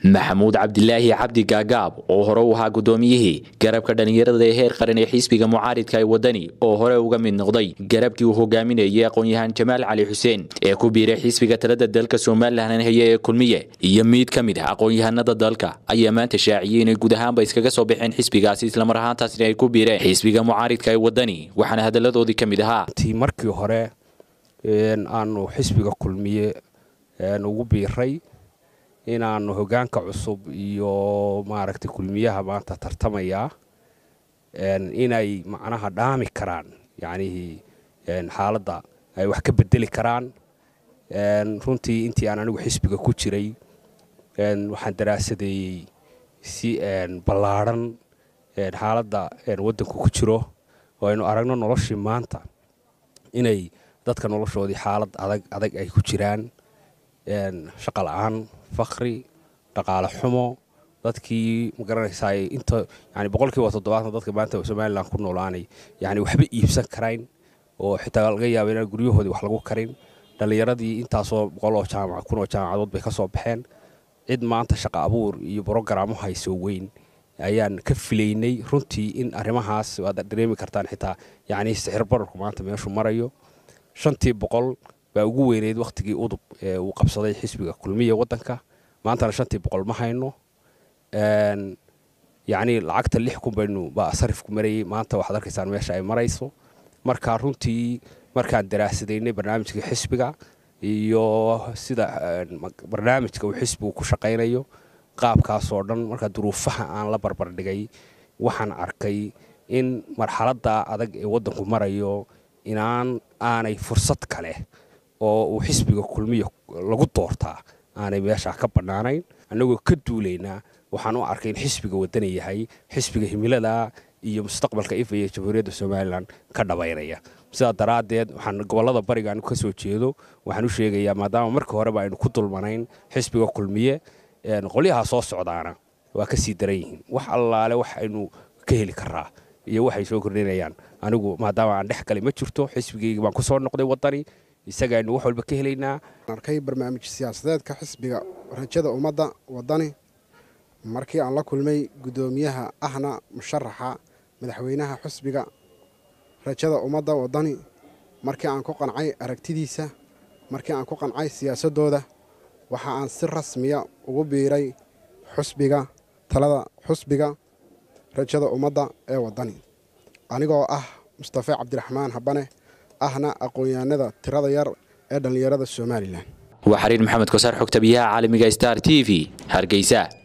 maxamuud cabdilaahi cabdi gaagaab oo hore u ahaa gudoomiyihii garabka dhalinyarada ee heer qaran ee xisbiga mucaaridka ee wadani oo hore uga mid noqday garabkii uu hogaaminayay aqoon-yahan Jamaal Cali Xuseen ee ku biiray xisbiga talada dalka Soomaaliland ee kulmiye iyo mid kamid ah aqoon-yahanada dalka ayaa maanta shaaciyay inay guud ahaanba iskaga soo baxeen xisbigaasi isla mar ahaantaasina ay ku biireen xisbiga mucaaridka ee wadani waxaana hadaladoodii kamid ahaa markii hore aanu xisbiga kulmiye ugu biiray inaanu hogaanka cusub iyo maaragtay kulmiyaha maanta tartamaya inay macnaha dhaami karaan yani xaaladda ay wax ka bedeli karaan runtii intii aan anigu xisbiga ku jiray waxaan daraasadeeyay si ballaaran xaaladda waddanku ku jiro oo aynu aragno noloshii maanta inay dadka noloshoodii xaalad adag ay ku jiraan shaqo la'aan faqri dhaqaale xumo dadkii ma garanaysaa inta yani boqolkiiba 70 dadka maanta Soomaaliland ku noolaanay yani waxba iibsan karayn oo xitaa laga yaabo in guryahoodii wax lagu karin dhalinyaradii intaasoo boqol oo jaamacadood bay ka soo baxeen cid maanta shaqo abuur iyo program hayso weyn ayaan ka filaynay runtii in arrimahaas waad dareemi kartaan xitaa yani sicir bararku maanta meeshu marayo 500 baa ugu weyneed waqtigii udub uu qabsaday xisbiga kulmiye wadanka maanta 500 ma hayno yani lacagta 6,000 baynu baa sarifku marayay maanta waxaad arkaysaan meesha ay marayso marka runtii markaan daraasadeynay barnaamijka xisbiga iyo sida barnaamijka uu xisbigu ku shaqeynayo qaabkaas oo dhan marka duruufaha aan la barbar dhigay waxaan arkay in marxaladda adag ee wadanku marayo aanay fursad kale oo uu xisbiga kulmiye lagu doortaa aanay meesha ka banaanayn anagoo ka duuleynaa waxaan u arkay in xisbiga wadani yahay xisbiga himilada iyo mustaqbalka ifaya jamhuuriyadda Soomaaliland ka dhabaynaya sida daraadeed waxaan gobolada bariga aan ka soo jeedo waxaan u sheegayaa maadaama markii hore aynu ku dulmanayn xisbiga kulmiye qoliyaha soo socdaana waa ka sii daran yihiin wax allaale wax aynu ka heli karaa iyo waxay soo kordhinayaan anigu maadaama aan dhex galay ma jirto xisbigayga baan ku soo noqday wadani isagaaynu wax walba ka helaynaa arkay barnaamij siyaasadeedka xisbiga rajada ummadda wadani markii aan la kulmay gudoomiyaha ahna musharaxa madaxweynaha xisbiga rajada ummadda wadani markii aan ku qancay aragtidiisa markii aan ku qancay siyaasadooda waxa aan si rasmiya ugu biiray xisbiga talada xisbiga rajada ummadda ee wadani anigoo ah Mustafa Cabdiraxmaan Habane ahna aqoon-yahanada tirada yar ee dhalinyarada Soomaaliland وحرير محمد كوسار حكتبيها عالمي Star TV هرقيسا